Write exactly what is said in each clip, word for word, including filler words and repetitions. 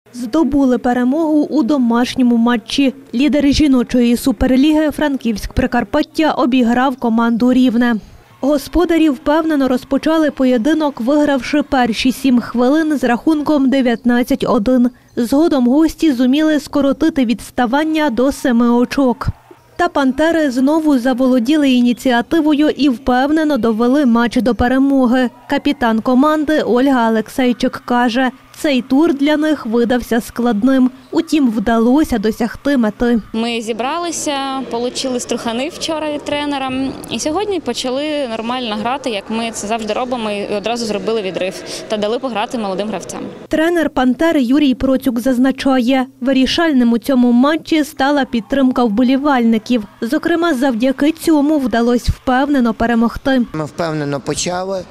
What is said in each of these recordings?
Здобули перемогу у домашньому матчі. Лідер жіночої суперліги Франківськ-Прикарпаття обіграв команду «Рівне». Господарі впевнено розпочали поєдинок, вигравши перші сім хвилин з рахунком дев'ятнадцять один. Згодом гості зуміли скоротити відставання до семи очок. Та «Пантери» знову заволоділи ініціативою і впевнено довели матч до перемоги. Капітан команди Ольга Алексейчик каже, цей тур для них видався складним. Утім, вдалося досягти мети. Ми зібралися, отримали струхани вчора від тренера. І сьогодні почали нормально грати, як ми це завжди робимо, і одразу зробили відрив та дали пограти молодим гравцям. Тренер «Пантер» Юрій Процюк зазначає, вирішальним у цьому матчі стала підтримка вболівальників. Зокрема, завдяки цьому вдалося впевнено перемогти. Ми впевнено почали.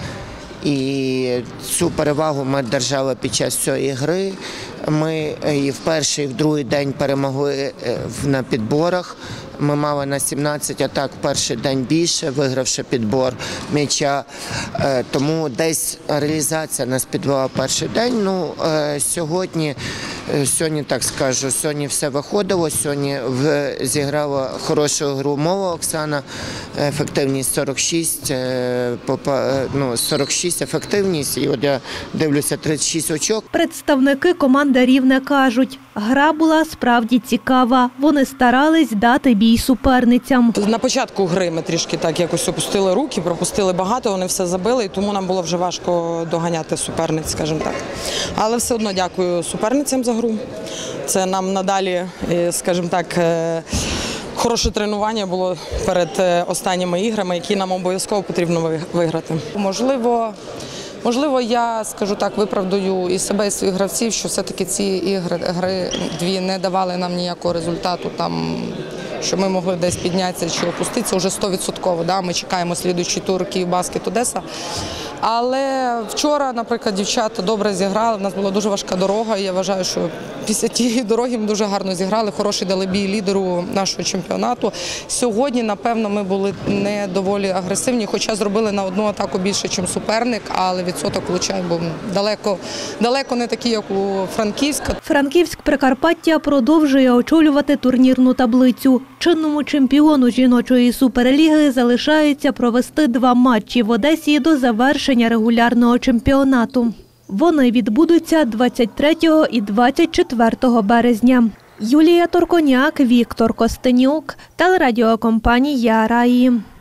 І цю перевагу ми держали під час цієї гри. Ми і в перший, і в другий день перемогли на підборах. Ми мали на сімнадцять атак в перший день більше, вигравши підбор м'яча. Тому десь реалізація нас підвела перший день. Ну, сьогодні, сьогодні, так скажу, сьогодні все виходило. Сьогодні зіграла хорошу гру мова Оксана, ефективність сорок шість, ну, сорок шість ефективність, і от я дивлюся, тридцять шість очок. Представники команди «Рівне» кажуть, гра була справді цікава. Вони старались дати бій суперницям. На початку гри ми трішки так якось опустили руки, пропустили багато, вони все забили, і тому нам було вже важко доганяти суперниць, скажімо так. Але все одно дякую суперницям за гру. Це нам надалі, скажімо так, хороше тренування було перед останніми іграми, які нам обов'язково потрібно виграти. Можливо, можливо, я, скажу так, виправдаю і себе, і своїх гравців, що все-таки ці ігри, гри дві не давали нам ніякого результату, там, що ми могли десь піднятися чи опуститися вже сто відсотків. Да? Ми чекаємо слідуючий тур Київбаскет Одеса. Але вчора, наприклад, дівчата добре зіграли, в нас була дуже важка дорога, і я вважаю, що після тієї дороги ми дуже гарно зіграли, хороший дали бій лідеру нашого чемпіонату. Сьогодні, напевно, ми були не доволі агресивні, хоча зробили на одну атаку більше, ніж суперник, але відсоток влучань був далеко, далеко не такий, як у Франківська. Франківськ-Прикарпаття продовжує очолювати турнірну таблицю. Чинному чемпіону жіночої суперліги залишається провести два матчі в Одесі до завершення регулярного чемпіонату. Вони відбудуться двадцять третього і двадцять четвертого березня. Юлія Торконяк, Віктор Костенюк, телерадіокомпанія «Раї».